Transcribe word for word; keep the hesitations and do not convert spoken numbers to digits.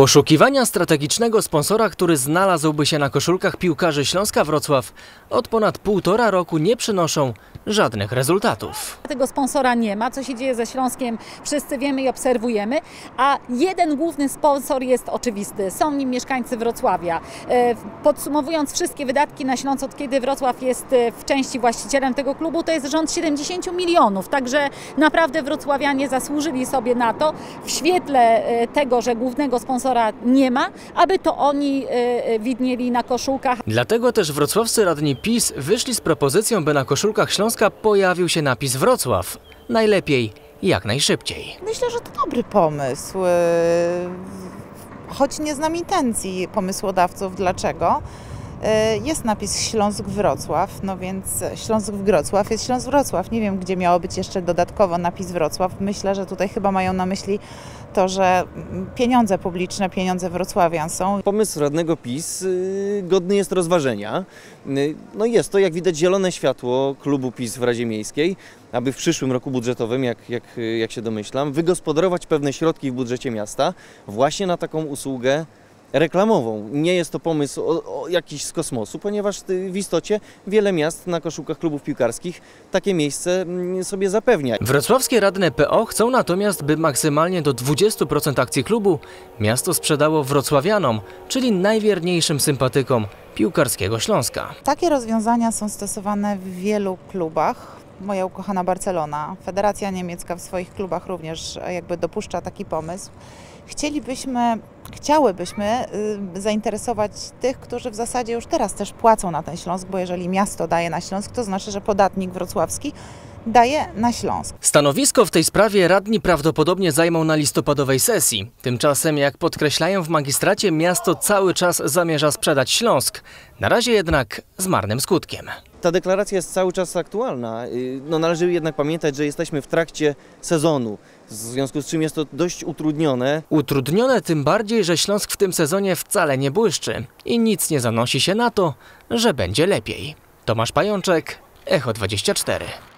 Poszukiwania strategicznego sponsora, który znalazłby się na koszulkach piłkarzy Śląska Wrocław, od ponad półtora roku nie przynoszą żadnych rezultatów. Tego sponsora nie ma, co się dzieje ze Śląskiem wszyscy wiemy i obserwujemy, a jeden główny sponsor jest oczywisty, są nim mieszkańcy Wrocławia. Podsumowując wszystkie wydatki na Śląsk, od kiedy Wrocław jest w części właścicielem tego klubu, to jest rząd siedemdziesięciu milionów, także naprawdę wrocławianie zasłużyli sobie na to, w świetle tego, że głównego sponsora nie ma, aby to oni widnieli na koszulkach. Dlatego też wrocławscy radni PiS wyszli z propozycją, by na koszulkach Śląska pojawił się napis Wrocław. Najlepiej jak najszybciej. Myślę, że to dobry pomysł, choć nie znam intencji pomysłodawców. Dlaczego? Jest napis Śląsk Wrocław, no więc Śląsk Wrocław jest Śląsk Wrocław. Nie wiem, gdzie miało być jeszcze dodatkowo napis Wrocław. Myślę, że tutaj chyba mają na myśli to, że pieniądze publiczne, pieniądze wrocławian są. Pomysł radnego PiS godny jest rozważenia. No jest to, jak widać, zielone światło klubu PiS w Radzie Miejskiej, aby w przyszłym roku budżetowym, jak, jak, jak się domyślam, wygospodarować pewne środki w budżecie miasta właśnie na taką usługę reklamową. Nie jest to pomysł o, o jakiś z kosmosu, ponieważ w istocie wiele miast na koszulkach klubów piłkarskich takie miejsce sobie zapewnia. Wrocławskie radne P O chcą natomiast, by maksymalnie do dwudziestu procent akcji klubu miasto sprzedało wrocławianom, czyli najwierniejszym sympatykom piłkarskiego Śląska. Takie rozwiązania są stosowane w wielu klubach. Moja ukochana Barcelona, Federacja Niemiecka w swoich klubach również jakby dopuszcza taki pomysł. Chcielibyśmy, chciałybyśmy y, zainteresować tych, którzy w zasadzie już teraz też płacą na ten Śląsk, bo jeżeli miasto daje na Śląsk, to znaczy, że podatnik wrocławski daje na Śląsk. Stanowisko w tej sprawie radni prawdopodobnie zajmą na listopadowej sesji. Tymczasem, jak podkreślają w magistracie, miasto cały czas zamierza sprzedać Śląsk. Na razie jednak z marnym skutkiem. Ta deklaracja jest cały czas aktualna. No, należy jednak pamiętać, że jesteśmy w trakcie sezonu, w związku z czym jest to dość utrudnione. Utrudnione tym bardziej, że Śląsk w tym sezonie wcale nie błyszczy i nic nie zanosi się na to, że będzie lepiej. Tomasz Pajączek, Echo dwadzieścia cztery.